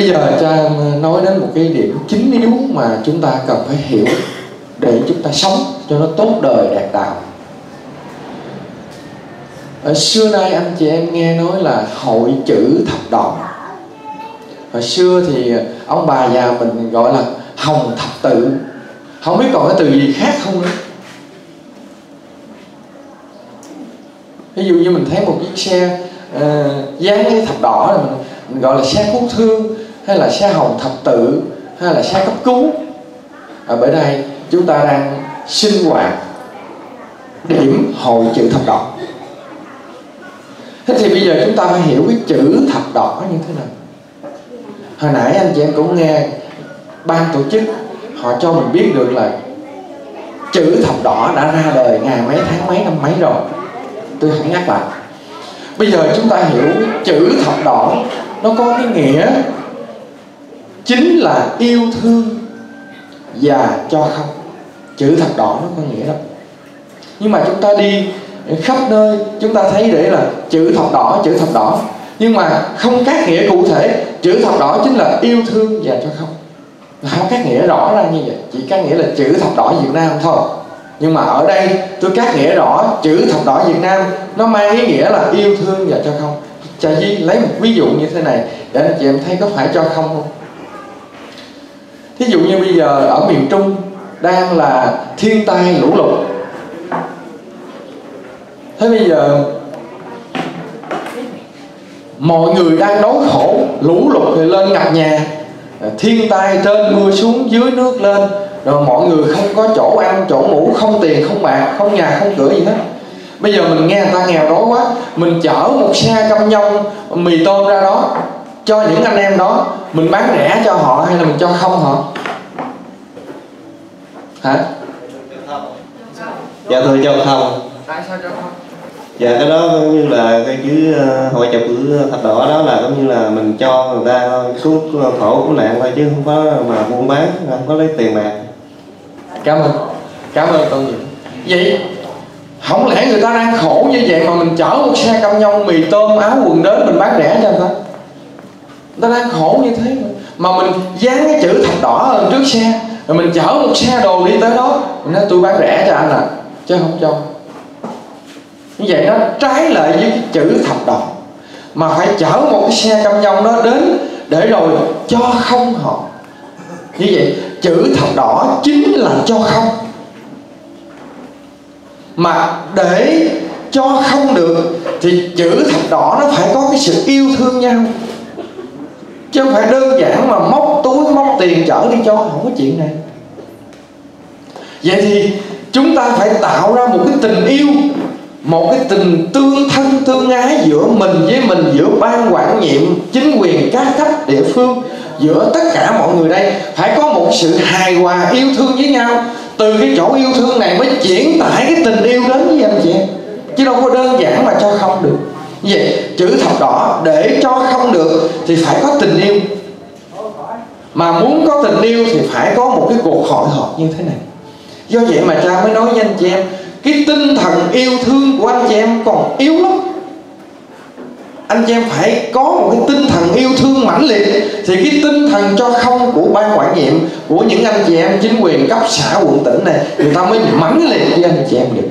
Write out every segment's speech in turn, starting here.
Bây giờ cha nói đến một cái điểm chính yếu mà chúng ta cần phải hiểu để chúng ta sống cho nó tốt đời đạt đạo. Ở xưa nay anh chị em nghe nói là hội chữ thập đỏ. Hồi xưa thì ông bà già mình gọi là hồng thập tự. Không biết còn cái từ gì khác không nữa. Ví dụ như mình thấy một chiếc xe dán cái thập đỏ, mình gọi là xe cứu thương, hay là xe hồng thập tự, hay là xe cấp cứu. Bởi đây chúng ta đang sinh hoạt điểm hội chữ thập đỏ. Thế thì bây giờ chúng ta phải hiểu cái chữ thập đỏ như thế nào. Hồi nãy anh chị em cũng nghe ban tổ chức họ cho mình biết được là chữ thập đỏ đã ra đời ngày mấy tháng mấy năm mấy rồi. Tôi không nhắc lại. Bây giờ chúng ta hiểu chữ thập đỏ nó có cái nghĩa chính là yêu thương và cho không. Chữ thập đỏ nó có nghĩa đó. Nhưng mà chúng ta đi khắp nơi chúng ta thấy để là chữ thập đỏ, nhưng mà không các nghĩa cụ thể. Chữ thập đỏ chính là yêu thương và cho không. Không các nghĩa rõ ra như vậy, chỉ các nghĩa là chữ thập đỏ Việt Nam thôi. Nhưng mà ở đây tôi các nghĩa rõ chữ thập đỏ Việt Nam nó mang ý nghĩa là yêu thương và cho không. Cha Di lấy một ví dụ như thế này để anh chị em thấy có phải cho không. Thí dụ như bây giờ ở miền Trung đang là thiên tai lũ lụt. Thế bây giờ mọi người đang đói khổ, lũ lụt thì lên ngập nhà, thiên tai trên mưa xuống dưới nước lên, rồi mọi người không có chỗ ăn, chỗ ngủ, không tiền, không bạc, không nhà, không cửa gì hết. Bây giờ mình nghe người ta nghèo đói quá, mình chở một xe cam nhông mì tôm ra đó cho những anh em đó, mình bán rẻ cho họ hay là mình cho không họ? Hả? Dạ thưa cho không. Tại sao cho không? Dạ cái đó cũng như là cái chữ hội chữ thập đỏ đó là cũng như là mình cho người ta cứu khổ cứu nạn thôi, chứ không có mà buôn bán, không có lấy tiền bạc. Cảm ơn con nhiều. Vậy không lẽ người ta đang khổ như vậy mà mình chở một xe cam nhông mì tôm áo quần đến mình bán rẻ cho người ta? Người ta đang khổ như thế mà mình dán cái chữ thập đỏ ở trước xe, rồi mình chở một xe đồ đi tới đó, mình nói tôi bán rẻ cho anh à, chứ không cho. Như vậy nó trái lại với cái chữ thập đỏ. Mà phải chở một cái xe cam nhông đó đến để rồi cho không họ. Như vậy chữ thập đỏ chính là cho không. Mà để cho không được thì chữ thập đỏ nó phải có cái sự yêu thương nhau, chứ không phải đơn giản mà móc túi móc tiền chở đi cho, không có chuyện này. Vậy thì chúng ta phải tạo ra một cái tình yêu, một cái tình tương thân tương ái giữa mình với mình, giữa ban quản nhiệm, chính quyền các cấp địa phương, giữa tất cả mọi người đây. Phải có một sự hài hòa yêu thương với nhau. Từ cái chỗ yêu thương này mới chuyển tải cái tình yêu đến với anh chị em, chứ đâu có đơn giản mà cho không được. Vậy chữ thập đỏ để cho không được thì phải có tình yêu. Mà muốn có tình yêu thì phải có một cái cuộc hội họp như thế này. Do vậy mà cha mới nói với anh chị em, cái tinh thần yêu thương của anh chị em còn yếu lắm. Anh chị em phải có một cái tinh thần yêu thương mãnh liệt thì cái tinh thần cho không của ban quản nhiệm, của những anh chị em chính quyền cấp xã quận tỉnh này, người ta mới mãnh liệt với anh chị em được.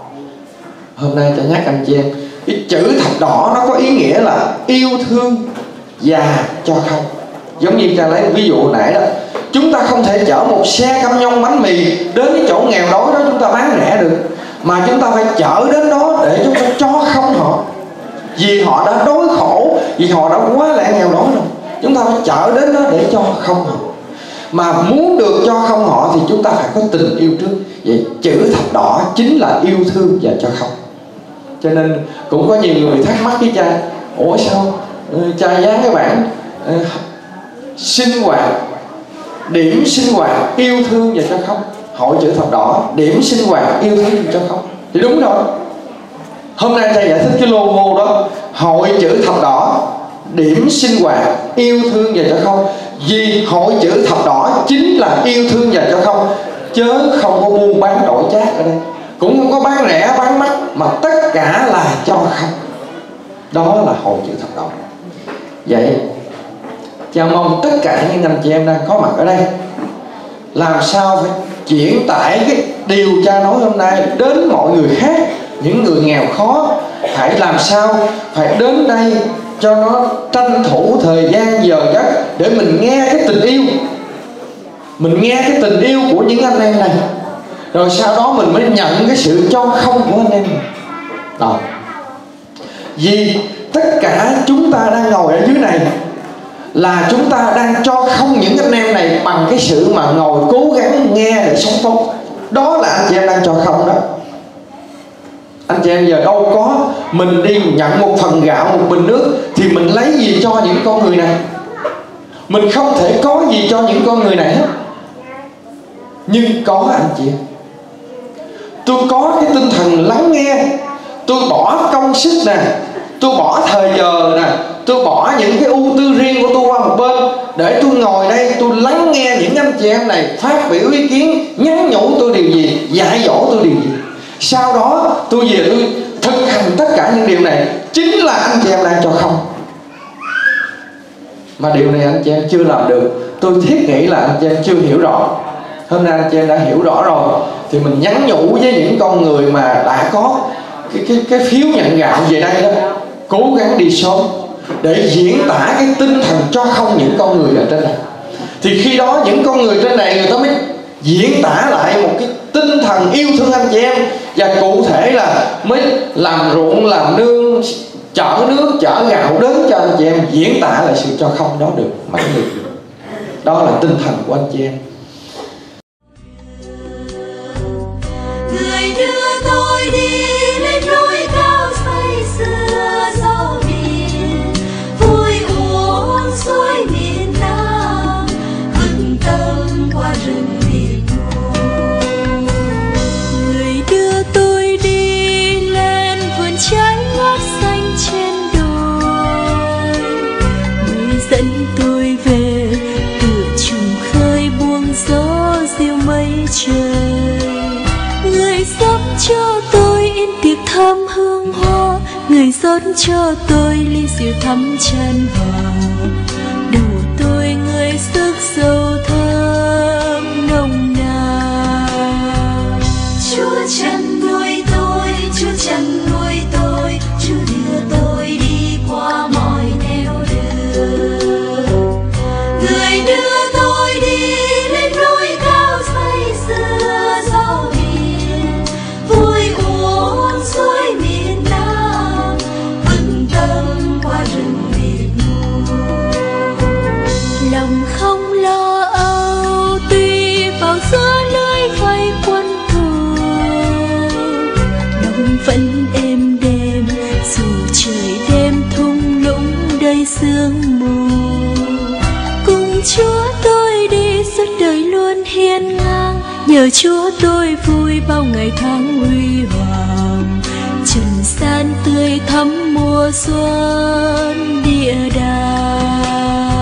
Hôm nay cha nhắc anh chị em, cái chữ thập đỏ nó có ý nghĩa là yêu thương và cho không. Giống như cha lấy một ví dụ hồi nãy đó, chúng ta không thể chở một xe cam nhông bánh mì đến cái chỗ nghèo đói đó chúng ta bán rẻ được, mà chúng ta phải chở đến đó để chúng ta cho không họ. Vì họ đã đói khổ, vì họ đã quá lẽ nghèo đói rồi, chúng ta phải chở đến đó để cho không họ. Mà muốn được cho không họ thì chúng ta phải có tình yêu trước. Vậy chữ thập đỏ chính là yêu thương và cho không. Cho nên cũng có nhiều người thắc mắc với cha, ủa sao cha dán cái bảng sinh hoạt, điểm sinh hoạt yêu thương và cho không, hội chữ thập đỏ điểm sinh hoạt yêu thương và cho không. Thì đúng rồi. Hôm nay thầy giải thích cái logo đó, hội chữ thập đỏ điểm sinh hoạt yêu thương và cho không. Vì hội chữ thập đỏ chính là yêu thương và cho không, chứ không có buôn bán đổi chác ở đây, cũng không có bán rẻ bán mắc, mà tất cả là cho không. Đó là hội chữ thập đỏ. Vậy Cha mong tất cả những anh chị em đang có mặt ở đây làm sao phải chuyển tải cái điều cha nói hôm nay đến mọi người khác. Những người nghèo khó hãy làm sao phải đến đây cho nó tranh thủ thời gian giờ giấc để mình nghe cái tình yêu, mình nghe cái tình yêu của những anh em này, rồi sau đó mình mới nhận cái sự cho không của anh em đó. Vì tất cả chúng ta đang ngồi ở dưới này là chúng ta đang cho không những anh em này bằng cái sự mà ngồi cố gắng nghe để sống tốt. Đó là anh chị em đang cho không đó. Anh chị em giờ đâu có mình đi nhận một phần gạo, một bình nước thì mình lấy gì cho những con người này? Mình không thể có gì cho những con người này hết. Nhưng có anh chị em, tôi có cái tinh thần lắng nghe, tôi bỏ công sức nè, tôi bỏ thời giờ nè, tôi bỏ những cái ưu tư riêng của tôi qua một bên để tôi ngồi đây tôi lắng nghe những anh chị em này phát biểu ý kiến, nhắn nhủ tôi điều gì, dạy dỗ tôi điều gì. Sau đó tôi về tôi thực hành tất cả những điều này. Chính là anh chị em đang cho không. Mà điều này anh chị em chưa làm được, tôi thiết nghĩ là anh chị em chưa hiểu rõ. Hôm nay anh chị em đã hiểu rõ rồi thì mình nhắn nhủ với những con người mà đã có cái phiếu nhận gạo về đây đó, cố gắng đi sớm để diễn tả cái tinh thần cho không những con người ở trên này. Thì khi đó những con người trên này người ta mới diễn tả lại một cái tinh thần yêu thương anh chị em, và cụ thể là mới làm ruộng, làm nương, chở nước, chở gạo đến cho anh chị em, diễn tả lại sự cho không đó được mãnh liệt. Đó là tinh thần của anh chị em. Người đưa tôi đi lên núi cao say sưa gió biển, vui uống suối miền Nam, vững tâm qua rừng miền Trung. Người đưa tôi đi lên vườn trái ngát xanh trên đồi, người dẫn tôi về tựa trùng khơi buông gió diêu mây trời. Người rót cho tôi in tiệc thơm hương hoa, người rót cho tôi ly rượu thắm chan hòa, đổ tôi người sức dầu thơm nồng nàn. Chúa chăn nuôi tôi, Chúa chăn nuôi tôi, Chúa đưa tôi đi qua mọi nẻo đường. Người đưa tôi đi lên núi cao say sưa gió biển, vui uống suối miền Nam, vững tâm qua rừng miền Trung. Lòng không lo âu tuy vào giữa lưới vây quân thù, lòng vẫn êm đềm dù trời đêm thung lũng đầy sương mù. Cùng Chúa tôi đi suốt đời luôn hiên ngang, nhờ Chúa tôi vui bao ngày tháng huy hoàng. Trần gian tươi thắm mùa xuân địa đàng.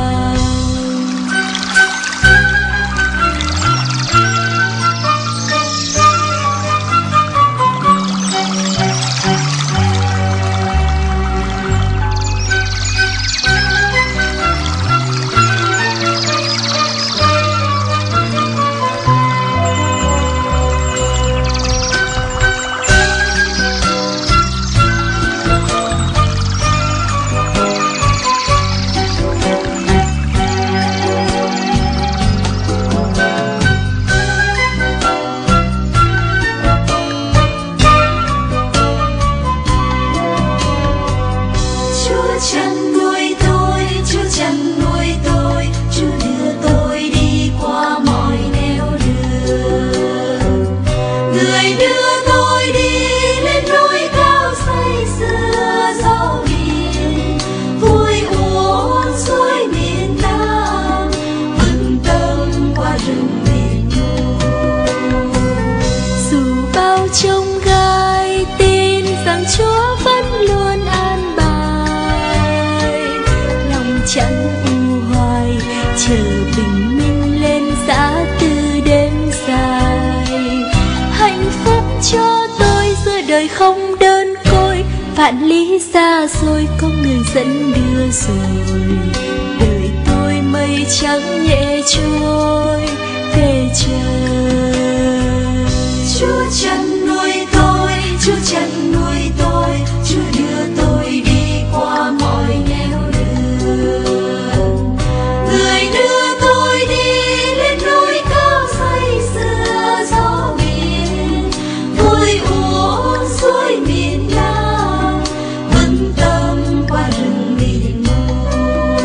Không đơn côi vạn lý xa xôi có người dẫn đưa rồi, đời tôi trắng nhẹ trôi về trời. Chúa chăn nuôi tôi, Chúa chăn nuôi tôi, Chúa đưa tôi đi qua mọi nẻo đường. Người đưa tôi đi lên núi cao say sưa gió biển, vui uống suối miền Nam, vững tâm qua rừng biển mù.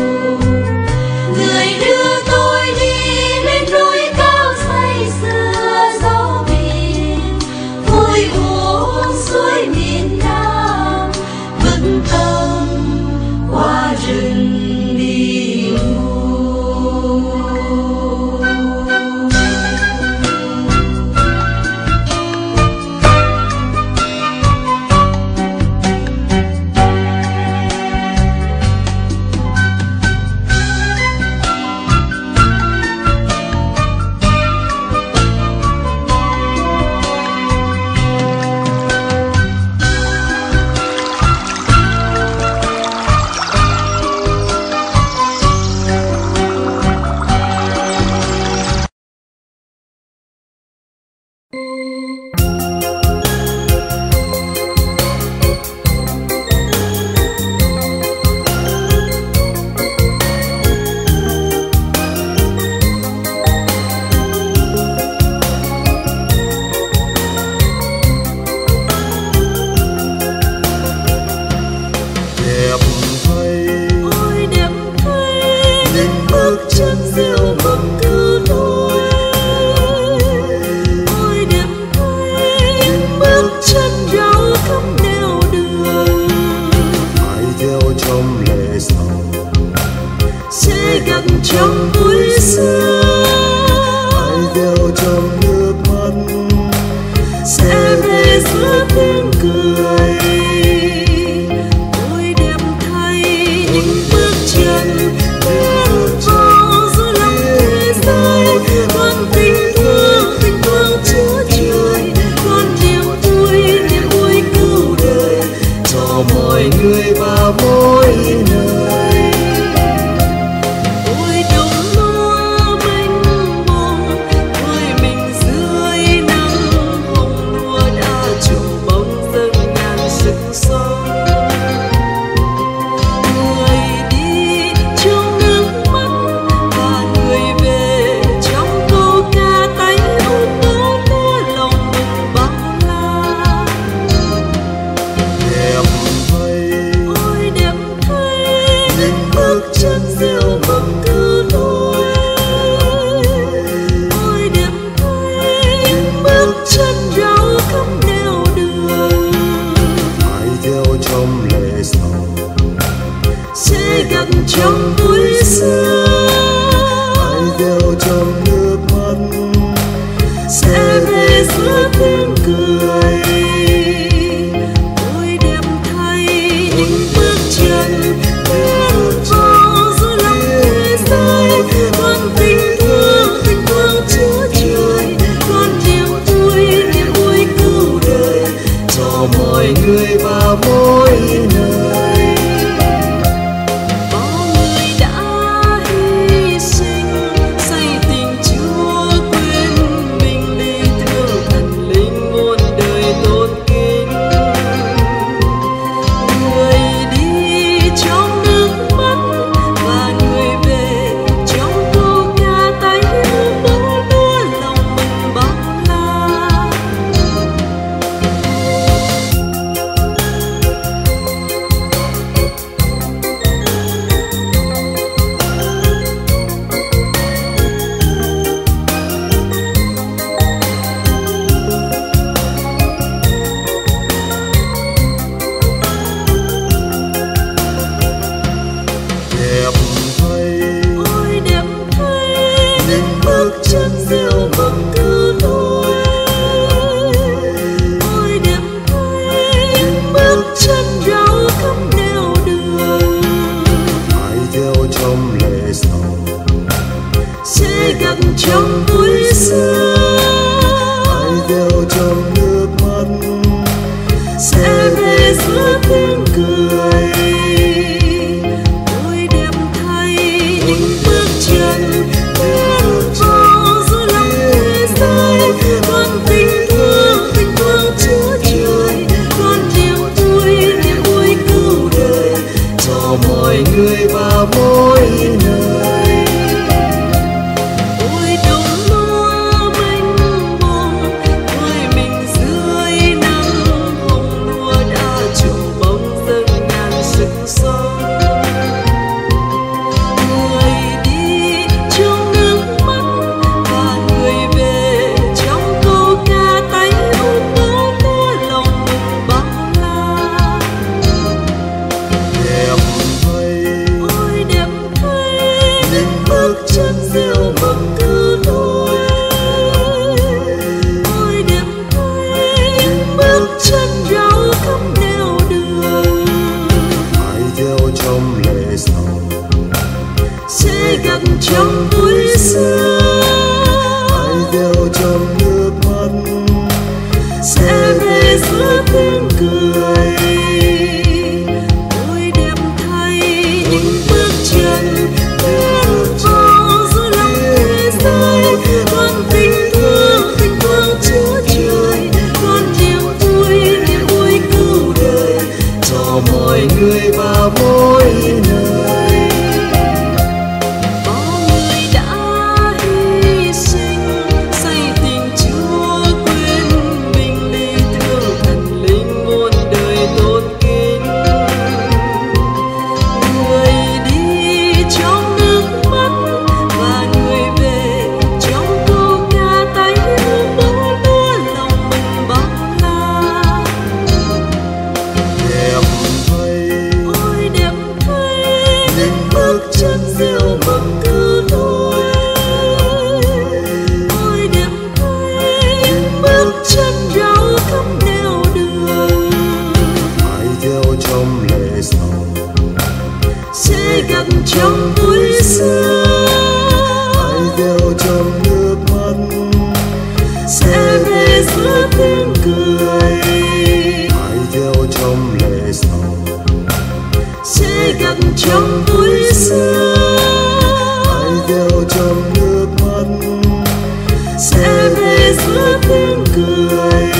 Người đưa tôi đi lên núi cao say sưa gió biển, vui uống suối miền Nam, vững tâm qua rừng biển mù. Trong buổi xưa hãy theo trong nước mắt, sẽ về giữa tiếng cười. Ôi đẹp thay những bước chân bước vào giữa lòng thế giới. Con tình thương Chúa Trời, con niềm vui cứu đời cho mọi người và mỗi nơi. Trong buổi xưa hãy theo trong nước mắt, sẽ về giữa tiếng cười. Ôi đẹp thay những bước chân bước vào giữa lòng thế giới. Con tình thương Chúa Trời, con niềm vui cứu đời cho mọi người và mỗi nơi. Trong buổi xưa hãy theo trong nước mắt, sẽ về giữa tiếng cười. Ôi đẹp thay những bước chân sẽ về giữa tiếng cười. Ôi đẹp thay những bước chân bước vào giữa lòng thế giới. Con tình thương Chúa trời, con niềm vui cứu đời cho mọi người và mỗi nơi. Bao người đã hy sinh xây tình Chúa quên mình để thương thần linh muôn đời tôn kính. Người đi trong nước mắt và người về trong câu ca tái hiếu bóng lúa lòng mình bao la. Đẹp thay, Ôi đẹp thay những bước chân gieo mầm cứu tôi. Ôi đẹp thay những bước chân rao khắp nẻo đường. hãy theo trong lệ sầu, Sẽ gặp trong vui sướng. hãy theo trong nước mắt, Sẽ về giữa tiếng cười. hãy theo trong lệ sầu, Sẽ gặp trong vui sướng. hãy theo trong nước mắt, Sẽ về giữa tiếng cười.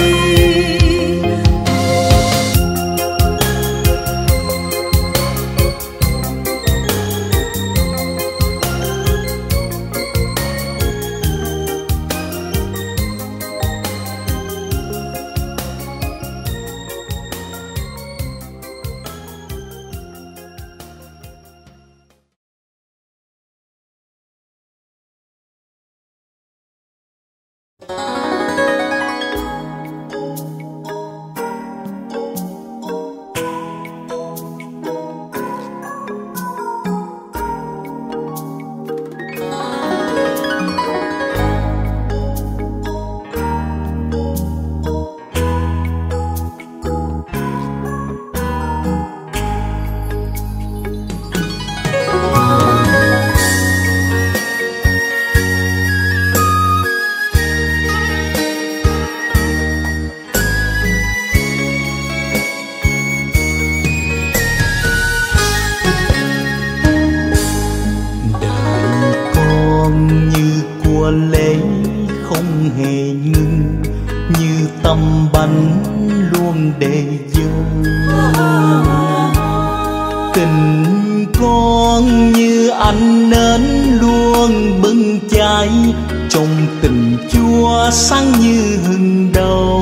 lễ không hề ngưng, như tâm bánh luôn để dâng. Tình con như ánh nến luôn bừng cháy, trong tình Chúa sáng như hừng đầu.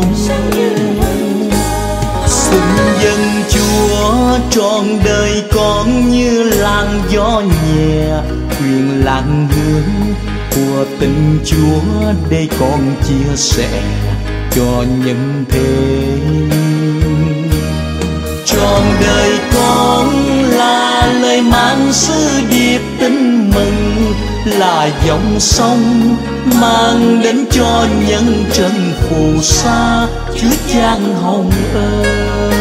Xin dâng Chúa trọn đời con như làn gió nhẹ, quyền lặng hương của tình Chúa để con chia sẻ cho nhân thế. Trọn đời con là lời mang sứ điệp tin mừng, là dòng sông mang đến cho nhân trần phù sa Chúa Chan hồng ơi.